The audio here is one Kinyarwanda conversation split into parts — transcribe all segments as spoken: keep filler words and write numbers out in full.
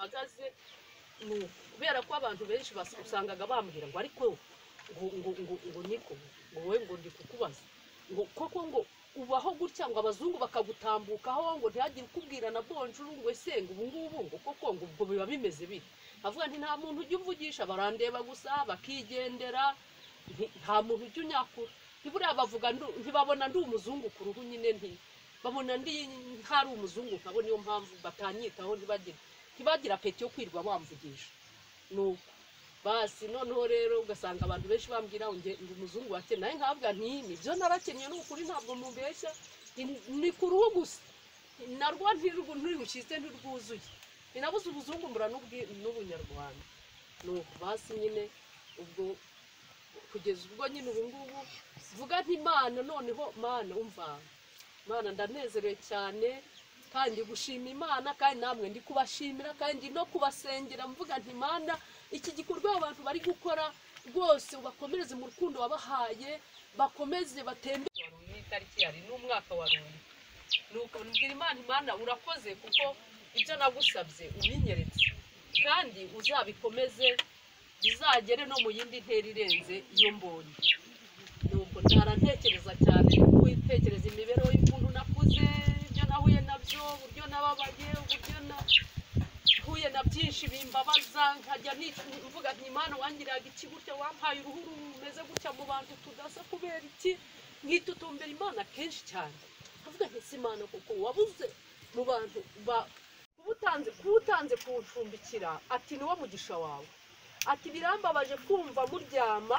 mpagaze kubera ko abantu benshi basangaga bambwira ngo ariko ngo ngo ngo ngo niko ngo we ngo ndi kukubaza ngo koko ngo ubaho gutya ngo abazungu bakagutambukaho ngo ntihagire ukubwira na bonjour ngo esenga ubu ngubu ngo koko ngo ubwo biba bimeze bite avuga nti nta muntu ujya umvugisha barandeba gusa bakigendera nta muntu ujya unyakura ntiburiya bavuga ntibabona ndi umuzungu ku ruhu nyine nti babona ndi ntari umuzungu nkabo niyo mpamvu batanyitaho ntibagira ntibagira peti yo kwirwa bamvugisha nuko basi noneho rero ugasanga abantu benshi bambwira ngo ndi umuzungu wake naye nkavuga nti nibyo narakenye n'ukuri ntabwo mubeshya ni ku ruhu gusa narwo ntirushyitse ntirwuzuye inabuze ubuzungu mbura n'ubunyarwanda nuko basi nyine ubwo kugeza ubwo nyine ubu ngubu vuga nti Imana noneho Mana umva Mana ndanezerewe cyane kandi gushima Imana kandi namwe ndi kubashimira kandi no kubasengera mvuga nti Mana iki gikorwa abantu bari gukora rwose ubakomereze mu rukundo wabahaye bakomeze batembe itariki yari n'umwaka wa Runi nuko mbwira Imana Imana urakoze kuko ibyo nagusabye ubinyeretse kandi uzabikomeze bizagere no mu yindi ntera irenze iyo mbonye nuko ntarantekereza cyane kwitekereza imibereho y'umuntu nakuze ibyo nahuye nabyo uburyo nababaye uburyo nahuye na byinshi bimbabaza nkajya mvuga nti Imana wangiraga iki gutya wampaye uruhu rumeze gutya mu bantu tudasa kubera iki nkitutumbera Imana kenshi cyane avuga nti Imana kuko wabuze mu bantu ba kubutanze kubutanze kuncumbikira ati niwo mugisha wawe ati birambabaje kumva muryama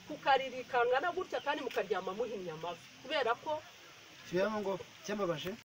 kukaririkangana gutya kandi mukaryama muhinya amavi kubera ko cyambabaje